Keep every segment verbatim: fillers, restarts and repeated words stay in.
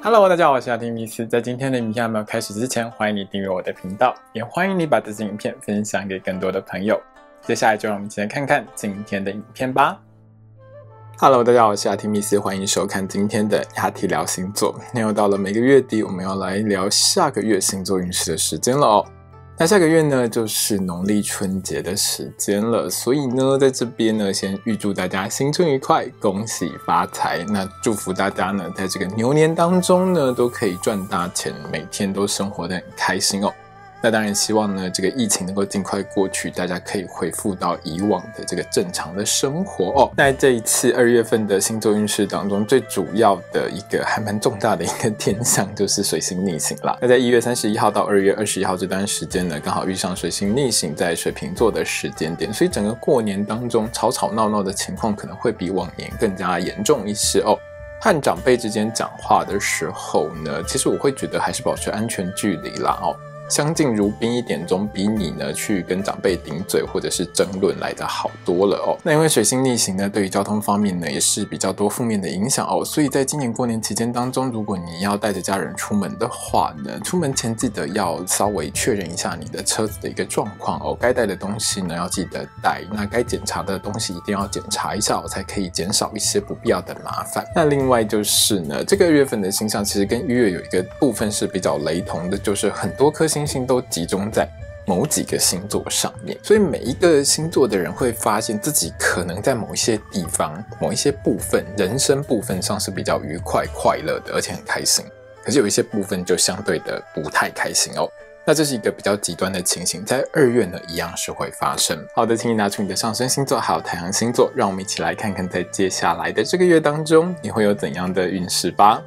Hello， 大家好，我是阿提米斯。在今天的影片还没有开始之前，欢迎你订阅我的频道，也欢迎你把这支影片分享给更多的朋友。接下来就让我们一起来看看今天的影片吧。Hello， 大家好，我是阿提米斯，欢迎收看今天的阿提聊星座。那又到了每个月底，我们要来聊下个月星座运势的时间了哦。那下个月呢，就是农历春节的时间了，所以呢，在这边呢，先预祝大家新春愉快，恭喜发财。那祝福大家呢，在这个牛年当中呢，都可以赚大钱，每天都生活得很开心哦。那当然希望呢，这个疫情能够尽快过去，大家可以恢复到以往的这个正常的生活哦。在这一次二月份的星座运势当中，最主要的一个还蛮重大的一个天象就是水星逆行啦。那在一月三十一号到二月二十一号这段时间呢，刚好遇上水星逆行在水瓶座的时间点，所以整个过年当中吵吵闹闹的情况可能会比往年更加严重一些哦。和长辈之间讲话的时候呢，其实我会觉得还是保持安全距离啦哦。相敬如宾一点，总比你呢去跟长辈顶嘴或者是争论来的好多了哦。那因为水星逆行呢，对于交通方面呢也是比较多负面的影响哦，所以在今年过年期间当中，如果你要带着家人出门的话呢，出门前记得要稍微确认一下你的车子的一个状况哦，该带的东西呢要记得带，那该检查的东西一定要检查一下哦，才可以减少一些不必要的麻烦。那另外就是呢，这个月份的星象其实跟一月有一个部分是比较雷同的，就是很多颗星星都集中在某几个星座上面，所以每一个星座的人会发现自己可能在某一些地方、某一些部分、人生部分上是比较愉快、快乐的，而且很开心。可是有一些部分就相对的不太开心哦。那这是一个比较极端的情形，在二月呢一样是会发生。好的，请你拿出你的上升星座还有太阳星座，让我们一起来看看在接下来的这个月当中，你会有怎样的运势吧。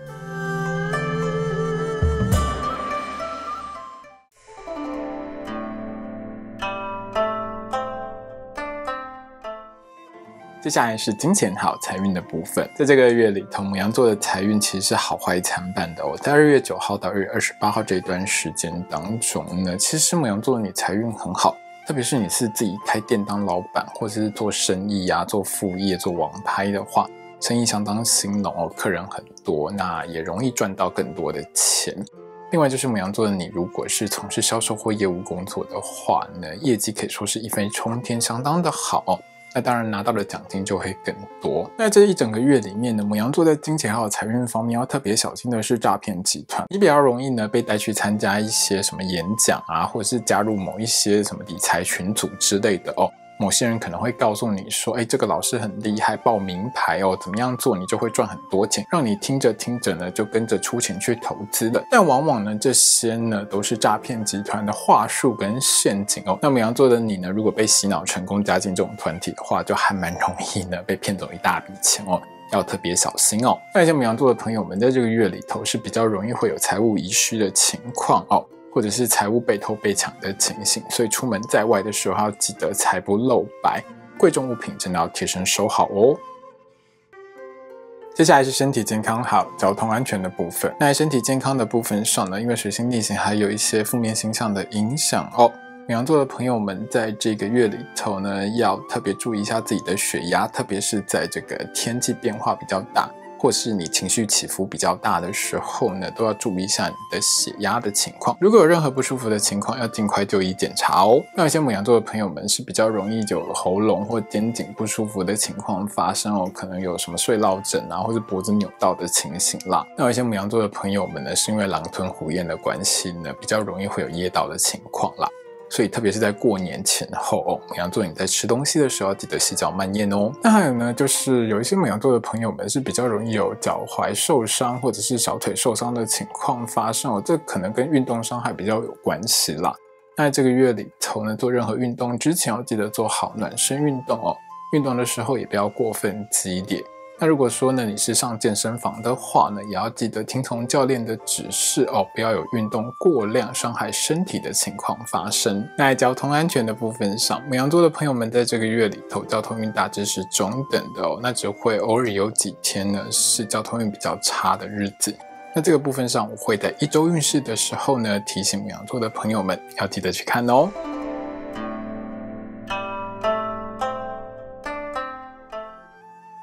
接下来是金钱还有财运的部分，在这个月里头，牡羊座的财运其实是好坏参半的哦。在二月九号到二月二十八号这一段时间当中呢，其实牡羊座的你财运很好，特别是你是自己开店当老板，或者是做生意啊、做副业、做网拍的话，生意相当兴隆哦，客人很多，那也容易赚到更多的钱。另外就是牡羊座的你，如果是从事销售或业务工作的话呢，业绩可以说是一飞冲天，相当的好哦。那当然拿到的奖金就会更多。那这一整个月里面呢，牡羊座在金钱还有财运方面要特别小心的是诈骗集团，你比较容易呢被带去参加一些什么演讲啊，或者是加入某一些什么理财群组之类的哦。某些人可能会告诉你说，哎，这个老师很厉害，报名牌哦，怎么样做你就会赚很多钱，让你听着听着呢就跟着出钱去投资了。但往往呢这些呢都是诈骗集团的话术跟陷阱哦。那牡羊座的你呢，如果被洗脑成功加进这种团体的话，就还蛮容易呢被骗走一大笔钱哦。要特别小心哦。那一些牡羊座的朋友们在这个月里头是比较容易会有财务遗失的情况哦，或者是财物被偷被抢的情形，所以出门在外的时候要记得财不露白，贵重物品真的要贴身收好哦。接下来是身体健康还有交通安全的部分。那在身体健康的部分上呢，因为水星逆行还有一些负面星象的影响哦，牡羊座的朋友们在这个月里头呢，要特别注意一下自己的血压，特别是在这个天气变化比较大，或是你情绪起伏比较大的时候呢，都要注意一下你的血压的情况。如果有任何不舒服的情况，要尽快就医检查哦。那有些牡羊座的朋友们是比较容易有喉咙或肩颈不舒服的情况发生哦，可能有什么睡落枕啊，或是脖子扭到的情形啦。那有一些牡羊座的朋友们呢，是因为狼吞虎咽的关系呢，比较容易会有噎到的情况啦。所以特别是在过年前后哦，牡羊座你在吃东西的时候要记得细嚼慢咽哦。那还有呢，就是有一些牡羊座的朋友们是比较容易有脚踝受伤或者是小腿受伤的情况发生哦，这可能跟运动伤害比较有关系啦。那在这个月里头呢，做任何运动之前要记得做好暖身运动哦，运动的时候也不要过分激烈。那如果说呢你是上健身房的话呢，也要记得听从教练的指示哦，不要有运动过量伤害身体的情况发生。那在交通安全的部分上，牡羊座的朋友们在这个月里头交通运大致是中等的哦，那只会偶尔有几天呢是交通运比较差的日子。那这个部分上我会在一周运势的时候呢提醒牡羊座的朋友们要记得去看哦。接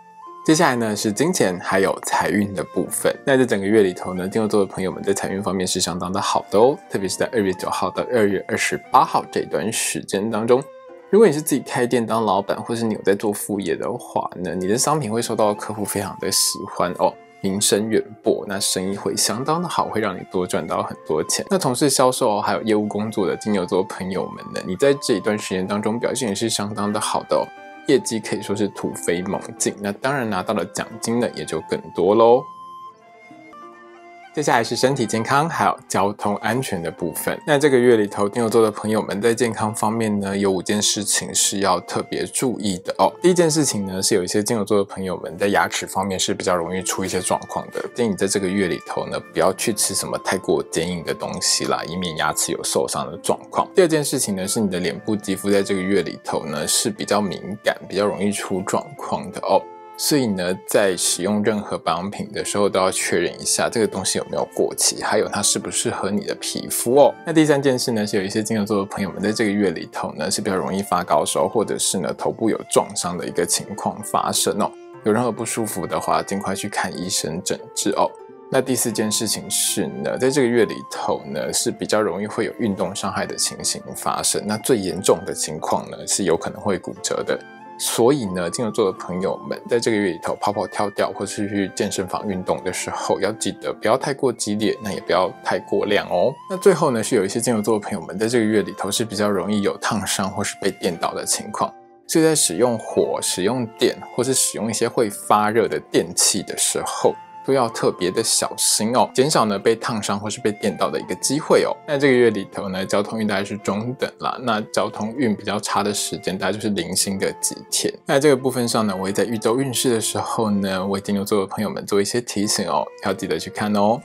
接下来呢是金钱还有财运的部分。那在整个月里头呢，金牛座的朋友们在财运方面是相当的好的哦，特别是在二月九号到二月二十八号这段时间当中，如果你是自己开店当老板，或是你有在做副业的话呢，你的商品会受到客户非常的喜欢哦，名声远播，那生意会相当的好，会让你多赚到很多钱。那从事销售还有业务工作的金牛座朋友们呢，你在这一段时间当中表现也是相当的好的哦，业绩可以说是突飞猛进，那当然拿到的奖金呢也就更多咯。接下来是身体健康还有交通安全的部分。那这个月里头，金牛座的朋友们在健康方面呢，有五件事情是要特别注意的哦。第一件事情呢，是有一些金牛座的朋友们在牙齿方面是比较容易出一些状况的，建议你在这个月里头呢，不要去吃什么太过坚硬的东西啦，以免牙齿有受伤的状况。第二件事情呢，是你的脸部肌肤在这个月里头呢是比较敏感，比较容易出状况的哦。所以呢，在使用任何保养品的时候，都要确认一下这个东西有没有过期，还有它适不适合你的皮肤哦。那第三件事呢，是有一些金牛座的朋友们在这个月里头呢，是比较容易发高烧，或者是呢头部有撞伤的一个情况发生哦。有任何不舒服的话，尽快去看医生诊治哦。那第四件事情是呢，在这个月里头呢，是比较容易会有运动伤害的情形发生。那最严重的情况呢，是有可能会骨折的。所以呢，金牛座的朋友们在这个月里头跑跑跳跳或是去健身房运动的时候，要记得不要太过激烈，那也不要太过量哦。那最后呢，是有一些金牛座的朋友们在这个月里头是比较容易有烫伤或是被电到的情况，所以在使用火、使用电或是使用一些会发热的电器的时候，都要特别的小心哦，减少呢被烫伤或是被电到的一个机会哦。那这个月里头呢，交通运大概是中等啦，那交通运比较差的时间大概就是零星的几天。那这个部分上呢，我会在预周运势的时候呢，为金牛座的朋友们做一些提醒哦，要记得去看哦。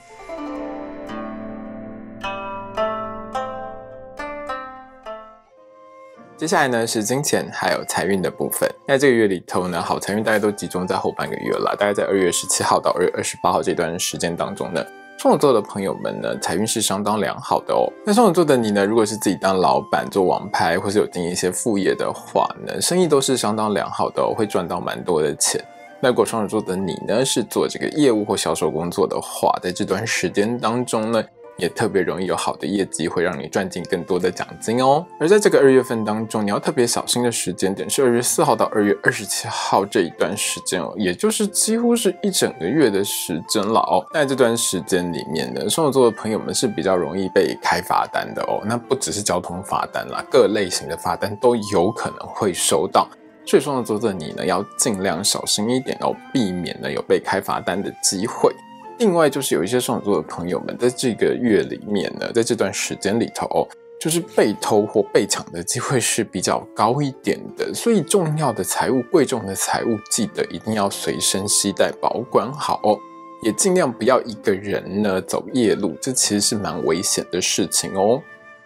接下来呢是金钱还有财运的部分。那这个月里头呢，好财运大概都集中在后半个月了，大概在二月十七号到二月二十八号这段时间当中呢，双子座的朋友们呢，财运是相当良好的哦。那双子座的你呢，如果是自己当老板做网拍，或是有经营一些副业的话呢，生意都是相当良好的哦，会赚到蛮多的钱。那如果双子座的你呢，是做这个业务或销售工作的话，在这段时间当中呢，也特别容易有好的业绩，会让你赚进更多的奖金哦。而在这个二月份当中，你要特别小心的时间点是二月四号到二月二十七号这一段时间哦，也就是几乎是一整个月的时间了哦。在这段时间里面呢，双子座的朋友们是比较容易被开罚单的哦。那不只是交通罚单啦，各类型的罚单都有可能会收到。所以双子座的你呢，要尽量小心一点哦，避免呢有被开罚单的机会。另外就是有一些双子座的朋友们在这个月里面呢，在这段时间里头哦，就是被偷或被抢的机会是比较高一点的，所以重要的财物、贵重的财物，记得一定要随身携带保管好哦，也尽量不要一个人呢走夜路，这其实是蛮危险的事情哦。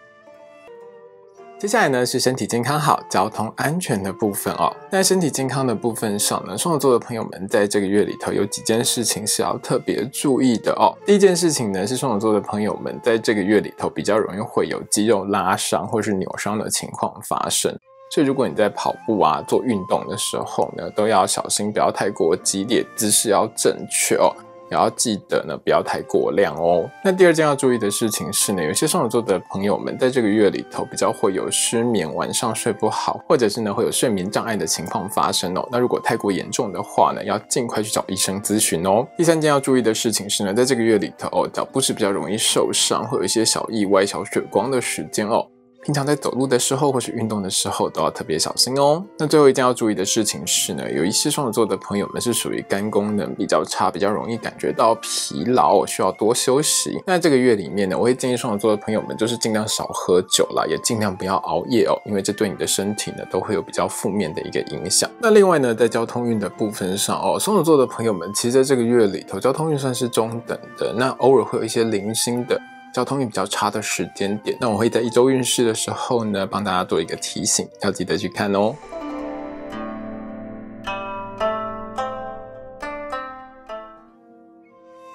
接下来呢是身体健康好、交通安全的部分哦。在身体健康的部分上呢，双子座的朋友们在这个月里头有几件事情是要特别注意的哦。第一件事情呢是双子座的朋友们在这个月里头比较容易会有肌肉拉伤或是扭伤的情况发生，所以如果你在跑步啊、做运动的时候呢，都要小心，不要太过激烈，姿势要正确哦。也要记得呢，不要太过量哦。那第二件要注意的事情是呢，有些双子座的朋友们在这个月里头比较会有失眠、晚上睡不好，或者是呢会有睡眠障碍的情况发生哦。那如果太过严重的话呢，要尽快去找医生咨询哦。第三件要注意的事情是呢，在这个月里头哦，脚部是比较容易受伤，会有一些小意外、小血光的时间哦。平常在走路的时候或是运动的时候都要特别小心哦。那最后一件要注意的事情是呢，有一些双子座的朋友们是属于肝功能比较差，比较容易感觉到疲劳，需要多休息。那这个月里面呢，我会建议双子座的朋友们就是尽量少喝酒啦，也尽量不要熬夜哦，因为这对你的身体呢都会有比较负面的一个影响。那另外呢，在交通运的部分上哦，双子座的朋友们其实在这个月里头交通运算是中等的，那偶尔会有一些零星的交通运比较差的时间点，那我会在一周运势的时候呢，帮大家做一个提醒，要记得去看哦。接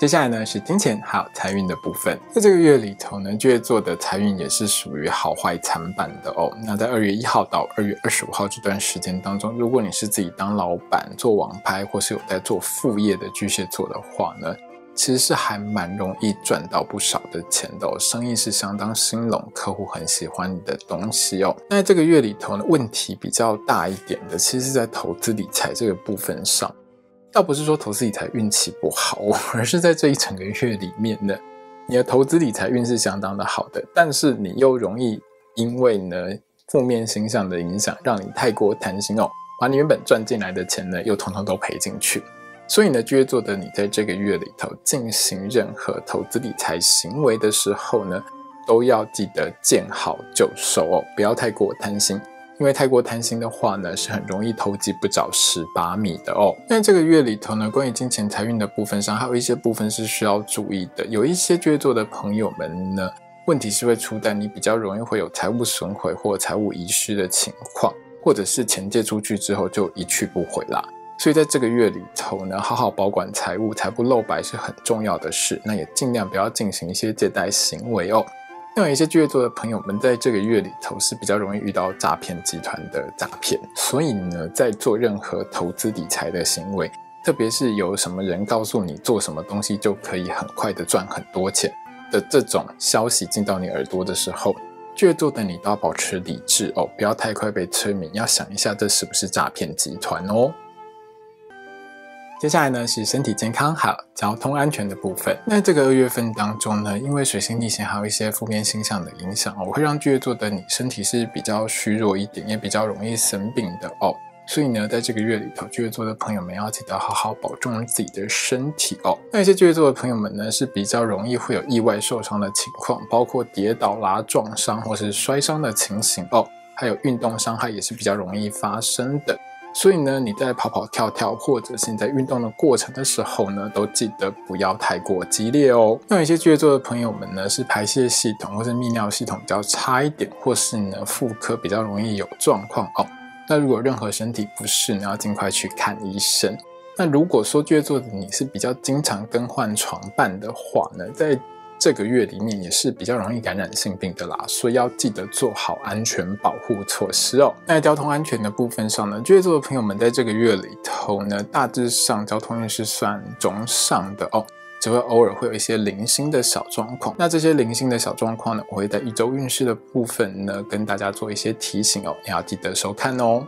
接下来呢是金钱还有财运的部分，在这个月里头呢，巨蟹座的财运也是属于好坏参半的哦。那在二月一号到二月二十五号这段时间当中，如果你是自己当老板、做网拍或是有在做副业的巨蟹座的话呢，其实是还蛮容易赚到不少的钱的哦，生意是相当兴隆，客户很喜欢你的东西哦。那在这个月里头呢，问题比较大一点的，其实是在投资理财这个部分上。倒不是说投资理财运气不好，而是在这一整个月里面呢，你的投资理财运是相当的好的，但是你又容易因为呢负面星象的影响，让你太过贪心哦，把你原本赚进来的钱呢又统统都赔进去。所以呢，巨蟹座的你在这个月里头进行任何投资理财行为的时候呢，都要记得见好就收哦，不要太过贪心。因为太过贪心的话呢，是很容易投机不着蚀把米的哦。那这个月里头呢，关于金钱财运的部分上，还有一些部分是需要注意的。有一些巨蟹座的朋友们呢，问题是会出在你比较容易会有财务损毁或财务遗失的情况，或者是钱借出去之后就一去不回啦。所以在这个月里头呢，好好保管财务，财不露白是很重要的事。那也尽量不要进行一些借贷行为哦。那有一些巨蟹座的朋友们在这个月里头是比较容易遇到诈骗集团的诈骗，所以呢，在做任何投资理财的行为，特别是有什么人告诉你做什么东西就可以很快的赚很多钱的这种消息进到你耳朵的时候，巨蟹座的你都要保持理智哦，不要太快被催眠，要想一下这是不是诈骗集团哦。接下来呢是身体健康还有交通安全的部分。那这个二月份当中呢，因为水星逆行还有一些负面星象的影响哦，会让巨蟹座的你身体是比较虚弱一点，也比较容易生病的哦。所以呢，在这个月里头，巨蟹座的朋友们要记得好好保重自己的身体哦。那一些巨蟹座的朋友们呢，是比较容易会有意外受伤的情况，包括跌倒啦、撞伤或是摔伤的情形哦，还有运动伤害也是比较容易发生的。所以呢，你在跑跑跳跳或者是你在运动的过程的时候呢，都记得不要太过激烈哦。那有一些巨蟹座的朋友们呢，是排泄系统或是泌尿系统比较差一点，或是呢妇科比较容易有状况哦。那如果任何身体不适呢，要尽快去看医生。那如果说巨蟹座的你是比较经常更换床伴的话呢，在这个月里面也是比较容易感染性病的啦，所以要记得做好安全保护措施哦。那在交通安全的部分上呢，巨蟹座的朋友们在这个月里头呢，大致上交通运是算中上的哦，只会偶尔会有一些零星的小状况。那这些零星的小状况呢，我会在一周运势的部分呢跟大家做一些提醒哦，你要记得收看哦。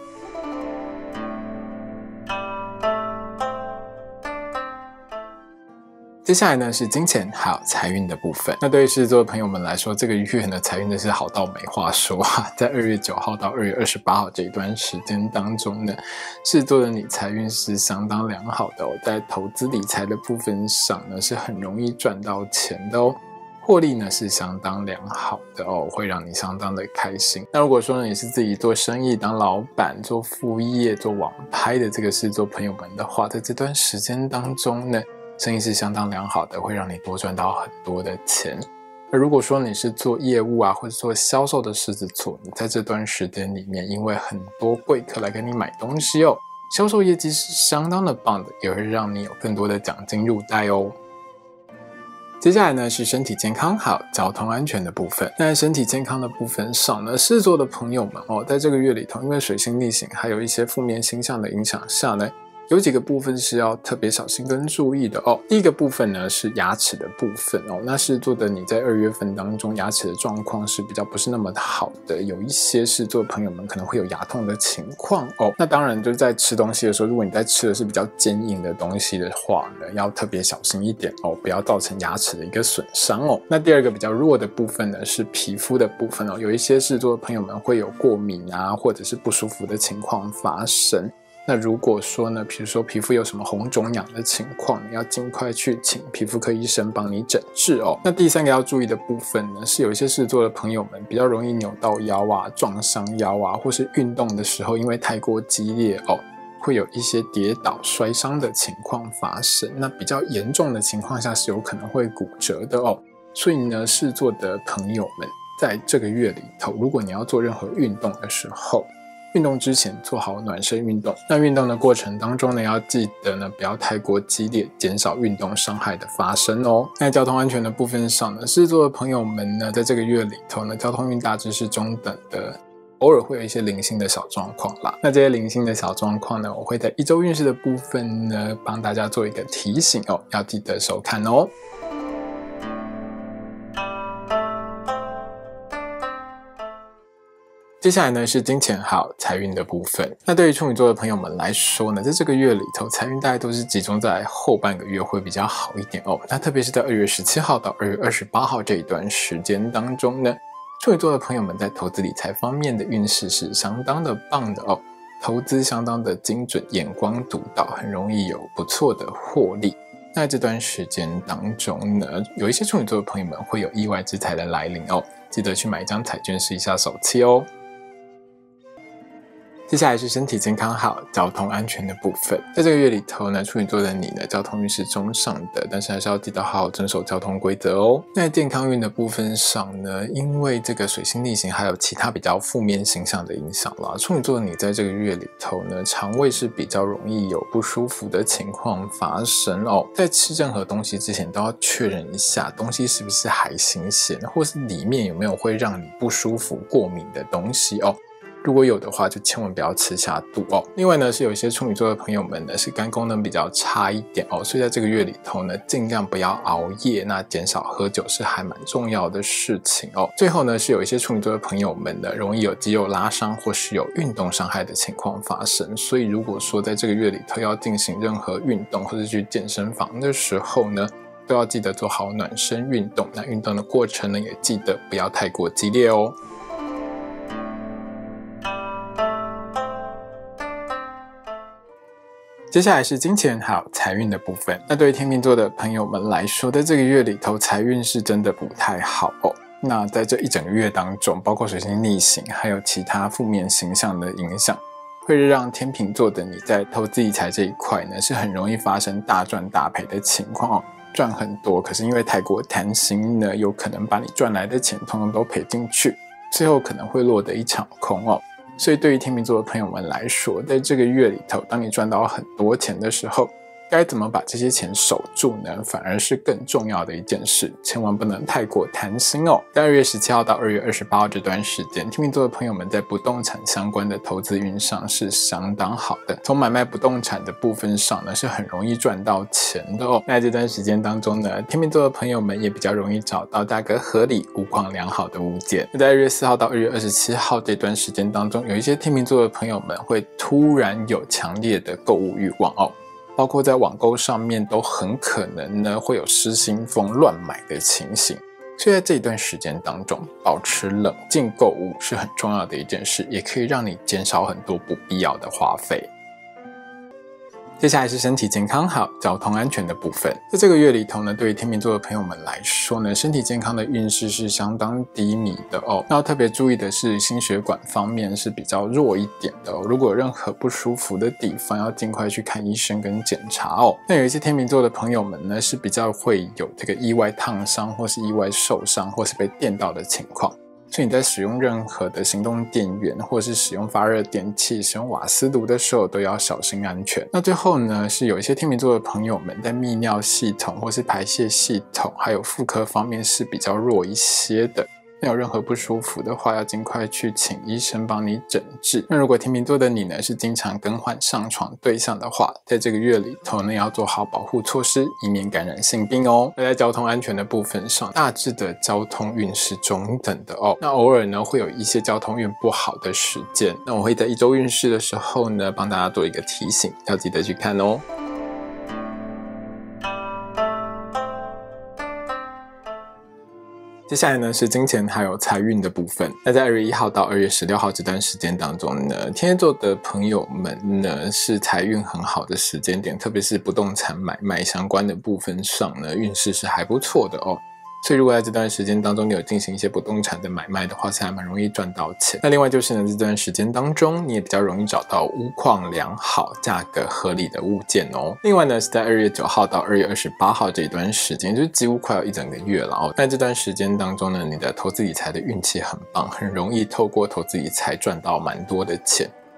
接下来呢是金钱还有财运的部分。那对于狮子座的朋友们来说，这个月呢财运真是好到没话说啊！在二月九号到二月二十八号这一段时间当中呢，狮子座的你财运是相当良好的哦，在投资理财的部分上呢是很容易赚到钱的哦，获利呢是相当良好的哦，会让你相当的开心。那如果说呢你是自己做生意、当老板、做副业、做网拍的这个狮子座朋友们的话，在这段时间当中呢，生意是相当良好的，会让你多赚到很多的钱。而如果说你是做业务啊，或者做销售的狮子座，你在这段时间里面，因为很多贵客来跟你买东西哦，销售业绩是相当的棒的，也会让你有更多的奖金入袋哦。接下来呢是身体健康还有交通安全的部分。那在身体健康的部分上呢，狮子座的朋友们哦，在这个月里头，因为水星逆行还有一些负面星象的影响下呢，有几个部分是要特别小心跟注意的哦。第一个部分呢是牙齿的部分哦。那狮子座的你在二月份当中，牙齿的状况是比较不是那么好的，有一些狮子座朋友们可能会有牙痛的情况哦。那当然就是在吃东西的时候，如果你在吃的是比较坚硬的东西的话呢，要特别小心一点哦，不要造成牙齿的一个损伤哦。那第二个比较弱的部分呢是皮肤的部分哦，有一些狮子座的朋友们会有过敏啊，或者是不舒服的情况发生。那如果说呢，比如说皮肤有什么红肿痒的情况，你要尽快去请皮肤科医生帮你诊治哦。那第三个要注意的部分呢，是有一些狮子座的朋友们比较容易扭到腰啊、撞伤腰啊，或是运动的时候因为太过激烈哦，会有一些跌倒摔伤的情况发生。那比较严重的情况下是有可能会骨折的哦。所以呢，狮子座的朋友们在这个月里头，如果你要做任何运动的时候， 运动之前做好暖身运动。那运动的过程当中呢，要记得呢不要太过激烈，减少运动伤害的发生哦。那交通安全的部分上呢，狮子座的朋友们呢，在这个月里头呢，交通运大致是中等的。偶尔会有一些零星的小状况啦，那这些零星的小状况呢，我会在一周运势的部分呢，帮大家做一个提醒哦，要记得收看哦。接下来呢是金钱还有财运的部分。那对于处女座的朋友们来说呢，在这个月里头，财运大概都是集中在后半个月会比较好一点哦。那特别是在二月十七号到二月二十八号这一段时间当中呢，处女座的朋友们在投资理财方面的运势是相当的棒的哦，投资相当的精准，眼光独到，很容易有不错的获利。那在这段时间当中呢，有一些处女座的朋友们会有意外之财的来临哦，记得去买一张彩券试一下手气哦。接下来是身体健康好、交通安全的部分。在这个月里头呢，处女座的你呢，交通运是中上的，但是还是要记得好好遵守交通规则哦。那健康运的部分上呢，因为这个水星逆行还有其他比较负面形象的影响啦，处女座的你在这个月里头呢，肠胃是比较容易有不舒服的情况发生哦。在吃任何东西之前都要确认一下东西是不是还新鲜，或是里面有没有会让你不舒服、过敏的东西哦。如果有的话，就千万不要吃下肚哦。另外呢，是有一些处女座的朋友们呢，是肝功能比较差一点哦，所以在这个月里头呢，尽量不要熬夜，那减少喝酒是还蛮重要的事情哦。最后呢，是有一些处女座的朋友们呢，容易有肌肉拉伤或是有运动伤害的情况发生，所以如果说在这个月里头要进行任何运动或是去健身房的时候呢，都要记得做好暖身运动。那运动的过程呢，也记得不要太过激烈哦。接下来是金钱还有财运的部分。那对于天秤座的朋友们来说，在这个月里头财运是真的不太好哦。那在这一整个月当中，包括水星逆行还有其他负面形象的影响，会让天秤座的你在投资理财这一块呢，是很容易发生大赚大赔的情况哦。赚很多，可是因为太过贪心呢，有可能把你赚来的钱通通都赔进去，最后可能会落得一场空哦。所以对于天秤座的朋友们来说，在这个月里头，当你赚到很多钱的时候，该怎么把这些钱守住呢？反而是更重要的一件事，千万不能太过贪心哦。在二月十七号到二月二十八号这段时间，天秤座的朋友们在不动产相关的投资运上是相当好的，从买卖不动产的部分上呢，是很容易赚到钱的哦。那在这段时间当中呢，天秤座的朋友们也比较容易找到价格合理、物况良好的物件。在二月四号到二月二十七号这段时间当中，有一些天秤座的朋友们会突然有强烈的购物欲望哦。包括在网购上面都很可能呢会有失心疯乱买的情形，所以在这一段时间当中，保持冷静购物是很重要的一件事，也可以让你减少很多不必要的花费。接下来是身体健康好、交通安全的部分。在这个月里头呢，对于天秤座的朋友们来说呢，身体健康的运势是相当低迷的哦。那要特别注意的是，心血管方面是比较弱一点的哦。如果有任何不舒服的地方，要尽快去看医生跟检查哦。那有一些天秤座的朋友们呢，是比较会有这个意外烫伤，或是意外受伤，或是被电到的情况。所以你在使用任何的行动电源，或是使用发热电器、使用瓦斯炉的时候，都要小心安全。那最后呢，是有一些天秤座的朋友们在泌尿系统或是排泄系统还有妇科方面是比较弱一些的。那有任何不舒服的话，要尽快去请医生帮你诊治。那如果天秤座的你呢，是经常更换上床对象的话，在这个月里头呢，要做好保护措施，以免感染性病哦。那在交通安全的部分上，大致的交通运是中等的哦。那偶尔呢，会有一些交通运不好的时间，那我会在一周运势的时候呢，帮大家做一个提醒，要记得去看哦。接下来呢是金钱还有财运的部分。那在二月一号到二月十六号这段时间当中呢，天蝎座的朋友们呢是财运很好的时间点，特别是不动产买卖相关的部分上呢，运势是还不错的哦。所以如果在这段时间当中你有进行一些不动产的买卖的话，是还蛮容易赚到钱。那另外就是呢，这段时间当中你也比较容易找到屋况良好、价格合理的物件哦。另外呢，是在二月九号到二月二十八号这一段时间，就是几乎快要一整个月了哦。在这段时间当中呢，你的投资理财的运气很棒，很容易透过投资理财赚到蛮多的钱。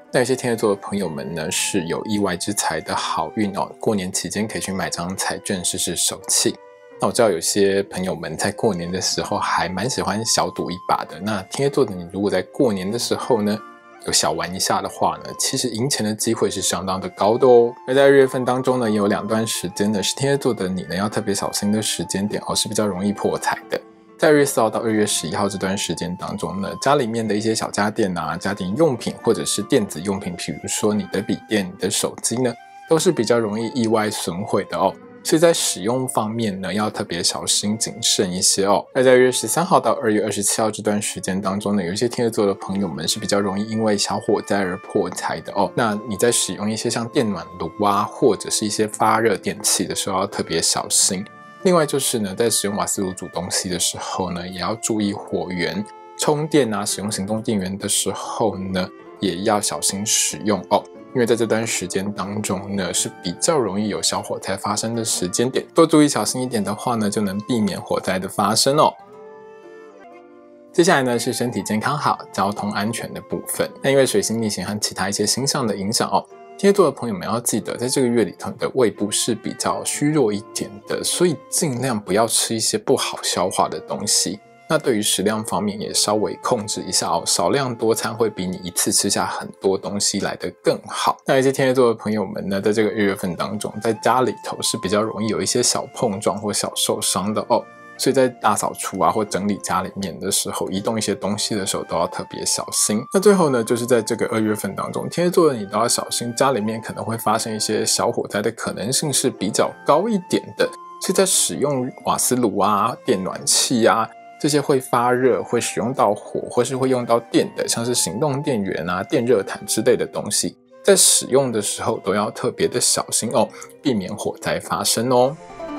那有些天蝎座的朋友们呢，是有意外之财的好运哦，过年期间可以去买张彩券试试手气。那我知道有些朋友们在过年的时候还蛮喜欢小赌一把的，那天蝎座的你如果在过年的时候呢有小玩一下的话呢，其实赢钱的机会是相当的高的哦。而在二月份当中呢，也有两段时间呢是天蝎座的你呢要特别小心的时间点哦，是比较容易破财的。在二月四号到二月十一号这段时间当中呢，家里面的一些小家电啊、家庭用品或者是电子用品，比如说你的笔电、你的手机呢，都是比较容易意外损毁的哦。所以在使用方面呢，要特别小心谨慎一些哦。而在二月十三号到二月二十七号这段时间当中呢，有一些天蝎座的朋友们是比较容易因为小火灾而破财的哦。那你在使用一些像电暖炉啊，或者是一些发热电器的时候，要特别小心。另外就是呢，在使用瓦斯炉煮东西的时候呢，也要注意火源。充电啊，使用行动电源的时候呢，也要小心使用哦。因为在这段时间当中呢，是比较容易有小火灾发生的时间点，多注意小心一点的话呢，就能避免火灾的发生哦。接下来呢是身体健康好、交通安全的部分。那因为水星逆行和其他一些星象的影响哦，天蝎座的朋友们要记得，在这个月里头，你的胃部是比较虚弱一点的，所以尽量不要吃一些不好消化的东西。那对于食量方面也稍微控制一下哦，少量多餐会比你一次吃下很多东西来得更好。那一些天蝎座的朋友们呢，在这个二月份当中，在家里头是比较容易有一些小碰撞或小受伤的哦，所以在大扫除啊或整理家里面的时候，移动一些东西的时候都要特别小心。那最后呢，就是在这个二月份当中，天蝎座的你都要小心，家里面可能会发生一些小火灾的可能性是比较高一点的，所以在使用瓦斯炉啊、电暖器啊这些会发热、会使用到火或是会用到电的，像是行动电源啊、电热毯之类的东西，在使用的时候都要特别的小心哦，避免火灾发生哦。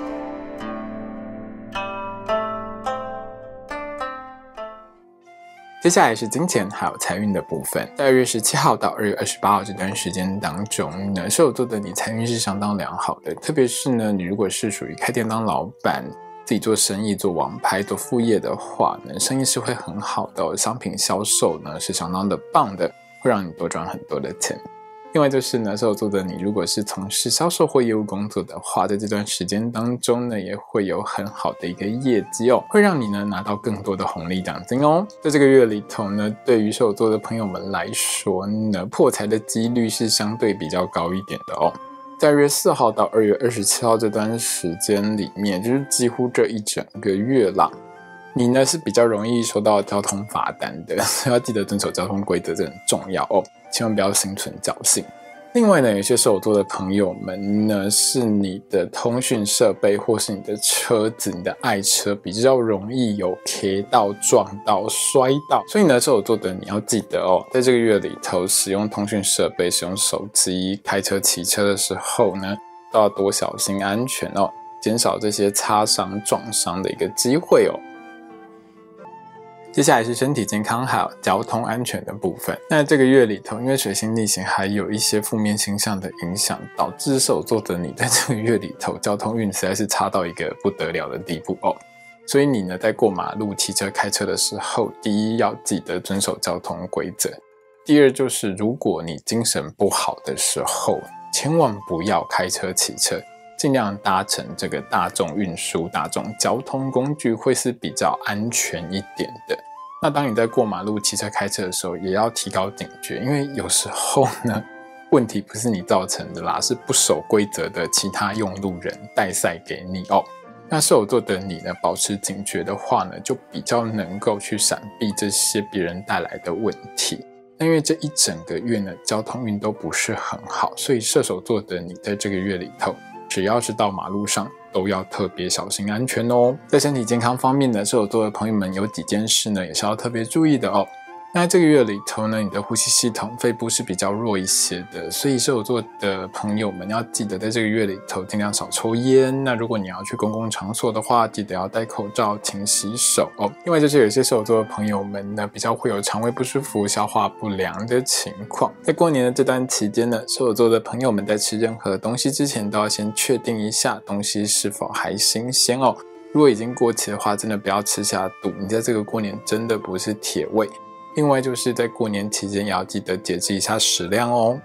接下来是金钱还有财运的部分。在二月十七号到二月二十八号这段时间当中呢，射手座的你财运是相当良好的，特别是呢，你如果是属于开店当老板、自己做生意、做网拍、做副业的话呢，生意是会很好的哦，商品销售呢是相当的棒的，会让你多赚很多的钱。另外就是呢，射手座的你如果是从事销售或业务工作的话，在这段时间当中呢，也会有很好的一个业绩哦，会让你呢拿到更多的红利奖金哦。在这个月里头呢，对于射手座的朋友们来说呢，破财的几率是相对比较高一点的哦。在二月四号到二月二十七号这段时间里面，就是几乎这一整个月啦，你呢是比较容易收到交通罚单的，所以要记得遵守交通规则，这很重要哦，千万不要心存侥幸。另外呢，有些射手座的朋友们呢，是你的通讯设备或是你的车子、你的爱车比较容易有 K 到、撞到、摔到，所以呢，射手座的你要记得哦，在这个月里头使用通讯设备、使用手机、开车、骑车的时候呢，都要多小心安全哦，减少这些擦伤、撞伤的一个机会哦。接下来是身体健康还有交通安全的部分。那这个月里头，因为水星逆行还有一些负面星象的影响，导致射手座的你在这个月里头交通运实在是差到一个不得了的地步哦。所以你呢，在过马路、骑车、开车的时候，第一要记得遵守交通规则。第二就是如果你精神不好的时候，千万不要开车、骑车，尽量搭乘这个大众运输、大众交通工具会是比较安全一点的。那当你在过马路、骑车、开车的时候，也要提高警觉，因为有时候呢，问题不是你造成的啦，是不守规则的其他用路人带赛给你哦。那射手座的你呢，保持警觉的话呢，就比较能够去闪避这些别人带来的问题。那因为这一整个月呢，交通运都不是很好，所以射手座的你在这个月里头，只要是到马路上，都要特别小心安全哦。在身体健康方面呢，射手座的朋友们有几件事呢，也是要特别注意的哦。那这个月里头呢，你的呼吸系统、肺部是比较弱一些的，所以射手座的朋友们要记得在这个月里头尽量少抽烟。那如果你要去公共场所的话，记得要戴口罩、勤洗手哦。另外就是有些射手座的朋友们呢，比较会有肠胃不舒服、消化不良的情况。在过年的这段期间呢，射手座的朋友们在吃任何东西之前，都要先确定一下东西是否还新鲜哦。如果已经过期的话，真的不要吃下肚。你在这个过年真的不是铁胃。 另外就是在过年期间也要记得节制一下食量哦。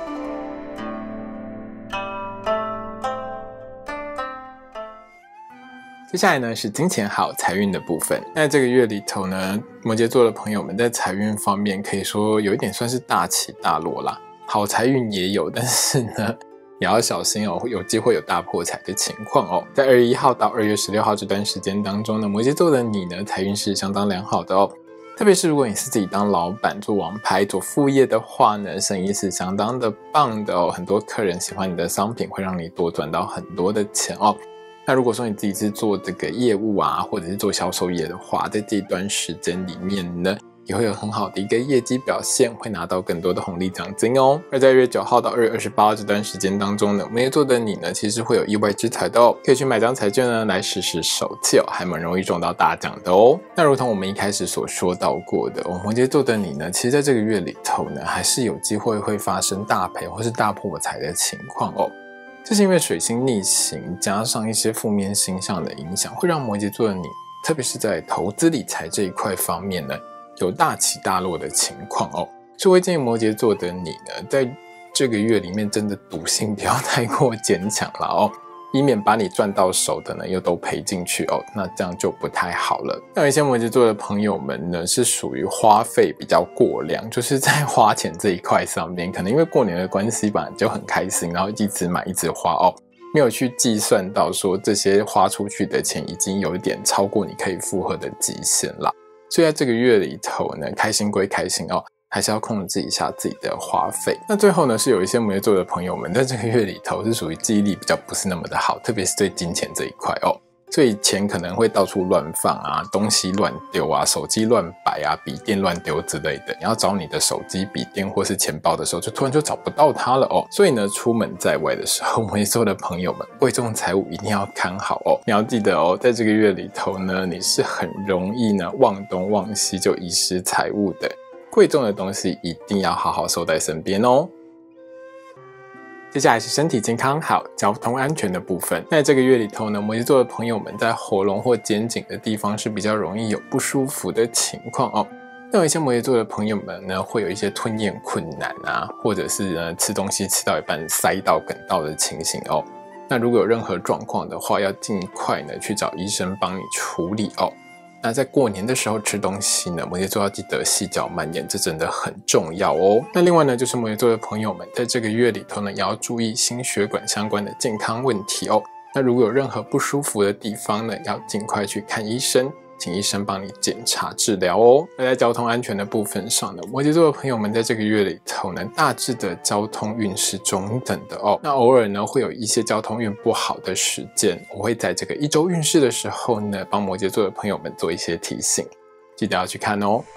接下来呢是金钱好财运的部分。那这个月里头呢，摩羯座的朋友们在财运方面可以说有一点算是大起大落啦。好财运也有，但是呢也要小心哦，有机会有大破财的情况哦。在二月一号到二月十六号这段时间当中呢，摩羯座的你呢财运是相当良好的哦。特别是如果你是自己当老板做网拍做副业的话呢，生意是相当的棒的哦。很多客人喜欢你的商品，会让你多赚到很多的钱哦。那如果说你自己是做这个业务啊，或者是做销售业的话，在这段时间里面呢，也会有很好的一个业绩表现，会拿到更多的红利奖金哦。而在二月九号到二月二十八号这段时间当中呢，摩羯座的你呢，其实会有意外之财的哦，可以去买张彩券呢来试试手气哦，还蛮容易中到大奖的哦。那如同我们一开始所说到过的，哦，摩羯座的你呢，其实在这个月里头呢，还是有机会会发生大赔或是大破财的情况哦。这是因为水星逆行加上一些负面星象的影响，会让摩羯座的你，特别是在投资理财这一块方面呢，有大起大落的情况哦。所以会建议摩羯座的你呢，在这个月里面真的赌性不要太过坚强了哦，以免把你赚到手的呢又都赔进去哦，那这样就不太好了。那有一些摩羯座的朋友们呢，是属于花费比较过量，就是在花钱这一块上面，可能因为过年的关系吧，就很开心，然后一直买一直花哦，没有去计算到说这些花出去的钱已经有一点超过你可以负荷的极限了。所以在这个月里头呢，开心归开心哦，还是要控制一下自己的花费。那最后呢，是有一些摩羯座的朋友们在这个月里头是属于记忆力比较不是那么的好，特别是对金钱这一块哦，所以钱可能会到处乱放啊，东西乱丢啊，手机乱摆啊，笔电乱丢之类的。你要找你的手机、笔电或是钱包的时候，就突然就找不到它了哦。所以呢，出门在外的时候，摩羯座的朋友们，贵重财物一定要看好哦。你要记得哦，在这个月里头呢，你是很容易呢忘东忘西就遗失财物的。贵重的东西一定要好好收在身边哦。接下来是身体健康好、交通安全的部分。在这个月里头呢，摩羯座的朋友们在喉咙或肩颈的地方是比较容易有不舒服的情况哦。那有一些摩羯座的朋友们呢，会有一些吞咽困难啊，或者是呢吃东西吃到一半塞到梗到的情形哦。那如果有任何状况的话，要尽快呢去找医生帮你处理哦。那在过年的时候吃东西呢，摩羯座要记得细嚼慢咽，这真的很重要哦。那另外呢，就是摩羯座的朋友们在这个月里头呢，也要注意心血管相关的健康问题哦。那如果有任何不舒服的地方呢，要尽快去看医生，请医生帮你检查治疗哦。那在交通安全的部分上呢，摩羯座的朋友们在这个月里头呢，大致的交通运是中等的哦。那偶尔呢，会有一些交通运不好的时间，我会在这个一周运势的时候呢，帮摩羯座的朋友们做一些提醒，记得要去看哦。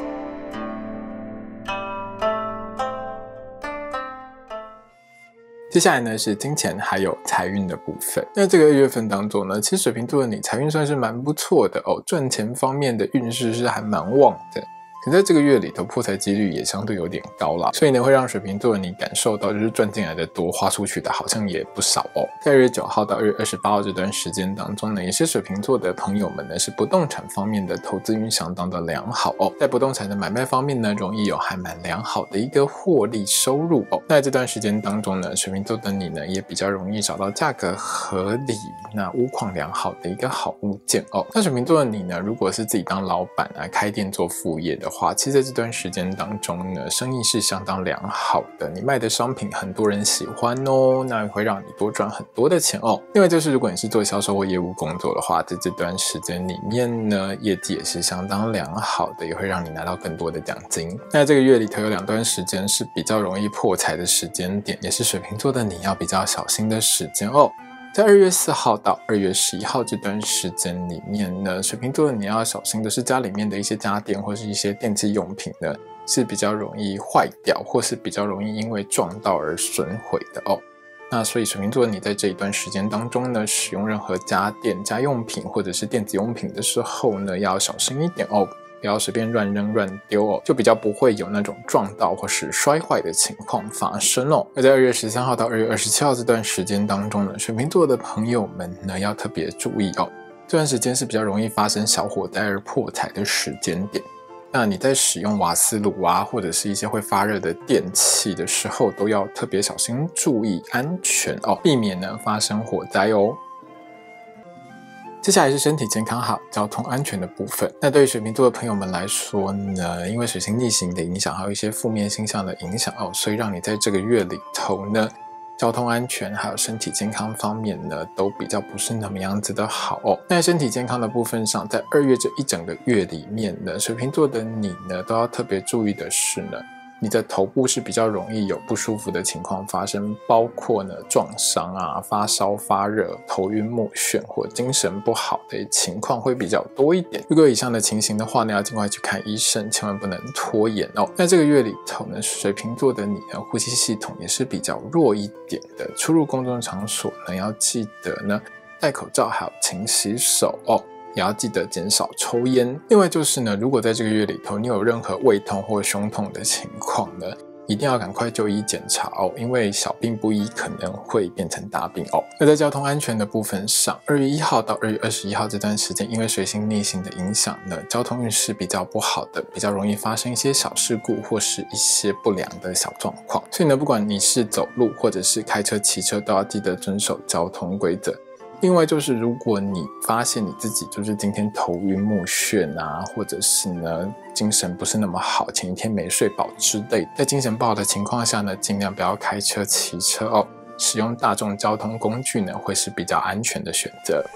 接下来呢是金钱还有财运的部分。那这个二月份当中呢，其实水瓶座的你财运算是蛮不错的哦，赚钱方面的运势是还蛮旺的。可在这个月里头破财几率也相对有点高啦，所以呢会让水瓶座的你感受到就是赚进来的多，花出去的好像也不少哦。在二月九号到二月二十八号这段时间当中呢，也是水瓶座的朋友们呢是不动产方面的投资运相当的良好哦。在不动产的买卖方面呢，容易有还蛮良好的一个获利收入哦。那在这段时间当中呢，水瓶座的你呢也比较容易找到价格合理、那屋况良好的一个好物件哦。那水瓶座的你呢，如果是自己当老板啊，开店做副业的话，其实在这段时间当中呢，生意是相当良好的，你卖的商品很多人喜欢哦，那会让你多赚很多的钱哦。另外就是如果你是做销售或业务工作的话，在这段时间里面呢，业绩也是相当良好的，也会让你拿到更多的奖金。那这个月里头有两段时间是比较容易破财的时间点，也是水瓶座的你要比较小心的时间哦。在二月四号到二月十一号这段时间里面呢，水瓶座的你要小心的是家里面的一些家电或是一些电器用品呢，是比较容易坏掉，或是比较容易因为撞到而损毁的哦。那所以水瓶座的你在这一段时间当中呢，使用任何家电、家用品或者是电子用品的时候呢，要小心一点哦。不要随便乱扔乱丢哦，就比较不会有那种撞到或是摔坏的情况发生哦。而在二月十三号到二月二十七号这段时间当中呢，水瓶座的朋友们呢要特别注意哦，这段时间是比较容易发生小火灾而破财的时间点。 那你在使用瓦斯炉啊，或者是一些会发热的电器的时候，都要特别小心注意安全哦，避免呢发生火灾哦。接下来是身体健康好、交通安全的部分。那对于水瓶座的朋友们来说呢，因为水星逆行的影响，还有一些负面星象的影响哦，所以让你在这个月里头呢，交通安全还有身体健康方面呢，都比较不是那么样子的好哦。那在身体健康的部分上，在二月这一整个月里面呢，水瓶座的你呢，都要特别注意的是呢，你的头部是比较容易有不舒服的情况发生，包括呢撞伤啊、发烧、发热、头晕目眩或精神不好的情况会比较多一点。如果有以上的情形的话呢，要尽快去看医生，千万不能拖延哦。那这个月里头呢，水瓶座的你呢，呼吸系统也是比较弱一点的，出入公众场所呢，要记得呢戴口罩，还有勤洗手哦。也要记得减少抽烟。另外就是呢，如果在这个月里头你有任何胃痛或胸痛的情况呢，一定要赶快就医检查哦，因为小病不医可能会变成大病哦。那在交通安全的部分上，二月一号到二月二十一号这段时间，因为水星逆行的影响呢，交通运势比较不好的，比较容易发生一些小事故或是一些不良的小状况。所以呢，不管你是走路或者是开车、骑车，都要记得遵守交通规则。另外就是如果你发现你自己就是今天头晕目眩啊，或者是呢精神不是那么好，前一天没睡饱之类，在精神不好的情况下呢，尽量不要开车骑车哦，使用大众交通工具呢会是比较安全的选择。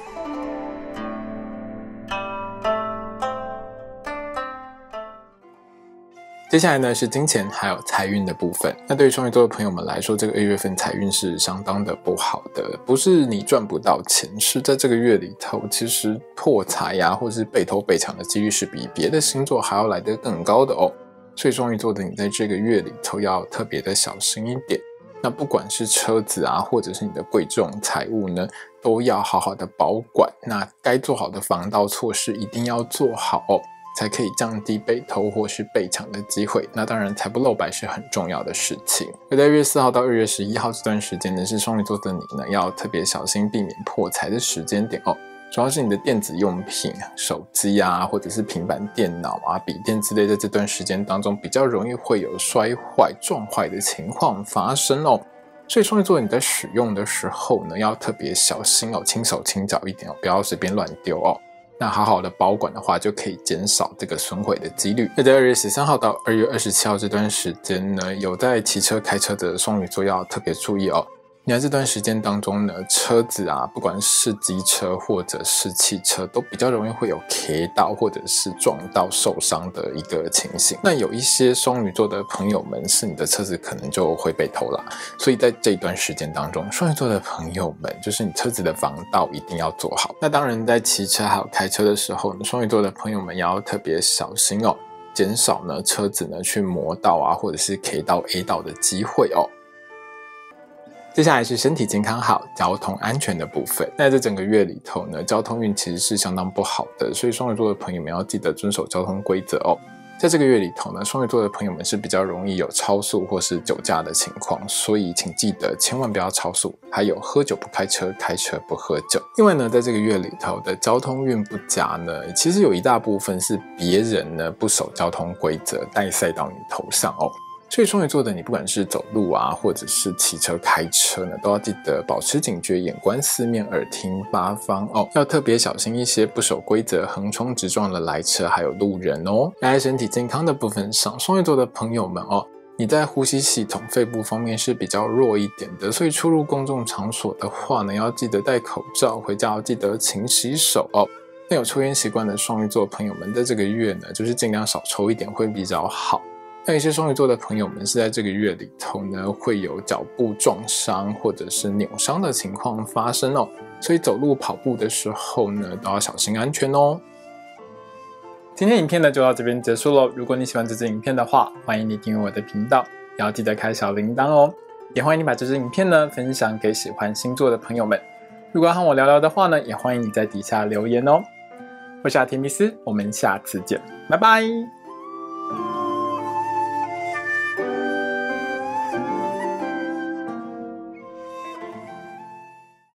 接下来呢是金钱还有财运的部分。那对于双鱼座的朋友们来说，这个二月份财运是相当的不好的，不是你赚不到钱，是在这个月里头，其实破财呀、啊，或是被偷被抢的几率是比别的星座还要来得更高的哦。所以双鱼座的你在这个月里头要特别的小心一点。那不管是车子啊，或者是你的贵重财物呢，都要好好的保管。那该做好的防盗措施一定要做好哦，才可以降低被偷或是被抢的机会。那当然财不露白是很重要的事情。而在二月四号到二月十一号这段时间呢，是双鱼座的你呢要特别小心避免破财的时间点哦。主要是你的电子用品、手机啊，或者是平板电脑啊、笔电之类，在这段时间当中比较容易会有摔坏、撞坏的情况发生哦。所以双鱼座你在使用的时候呢，要特别小心哦，轻手轻脚一点哦，不要随便乱丢哦。那好好的保管的话，就可以减少这个损毁的几率。那在二月十三号到二月二十七号这段时间呢，有在骑车开车的双鱼座要特别注意哦。你在这段时间当中呢，车子啊，不管是机车或者是汽车，都比较容易会有 K 到或者是撞到受伤的一个情形。那有一些双鱼座的朋友们，是你的车子可能就会被偷啦，所以在这一段时间当中，双鱼座的朋友们，就是你车子的防盗一定要做好。那当然，在骑车还有开车的时候呢，双鱼座的朋友们也要特别小心哦，减少呢车子呢去磨到啊，或者是 K 到 A 到的机会哦。接下来是身体健康好、交通安全的部分。那在这整个月里头呢，交通运其实是相当不好的，所以双鱼座的朋友们要记得遵守交通规则哦。在这个月里头呢，双鱼座的朋友们是比较容易有超速或是酒驾的情况，所以请记得千万不要超速，还有喝酒不开车，开车不喝酒。另外呢，在这个月里头的交通运不佳呢，其实有一大部分是别人呢不守交通规则带赛到你头上哦。所以双鱼座的你，不管是走路啊，或者是骑车开车呢，都要记得保持警觉，眼观四面，耳听八方哦，要特别小心一些不守规则、横冲直撞的来车还有路人哦。在身体健康的部分上，双鱼座的朋友们哦，你在呼吸系统、肺部方面是比较弱一点的，所以出入公众场所的话呢，要记得戴口罩，回家要记得勤洗手哦。那有抽烟习惯的双鱼座朋友们，在这个月呢，就是尽量少抽一点会比较好。那有些双鱼座的朋友们是在这个月里头呢，会有脚部撞伤或者是扭伤的情况发生哦，所以走路跑步的时候呢，都要小心安全哦。今天影片呢就到这边结束咯。如果你喜欢这支影片的话，欢迎你订阅我的频道，也要记得开小铃铛哦。也欢迎你把这支影片呢分享给喜欢星座的朋友们。如果要和我聊聊的话呢，也欢迎你在底下留言哦。我是阿提密斯，我们下次见，拜拜。